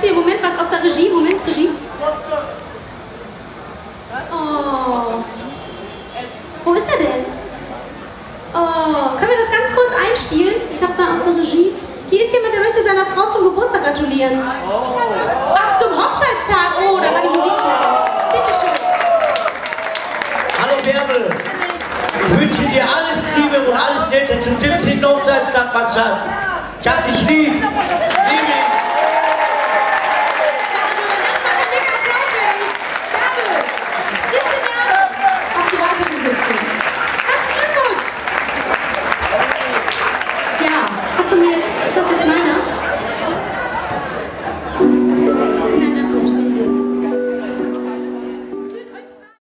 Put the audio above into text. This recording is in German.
einspielen. Moment, was aus der Regie? Moment, Regie. Oh. Wo ist er denn? Oh, können wir das ganz kurz einspielen? Ich habe da aus der Regie. Hier ist jemand, der möchte seiner Frau zum Geburtstag gratulieren. Ach, zum Hochzeitstag. Oh, da war die Musik zu hören. Bitte schön. Hallo Bärbel. Ich wünsche dir alles Liebe und alles Nette zum 17. Hochzeitstag, mein Schatz. Ich hab dich lieb. Liebe.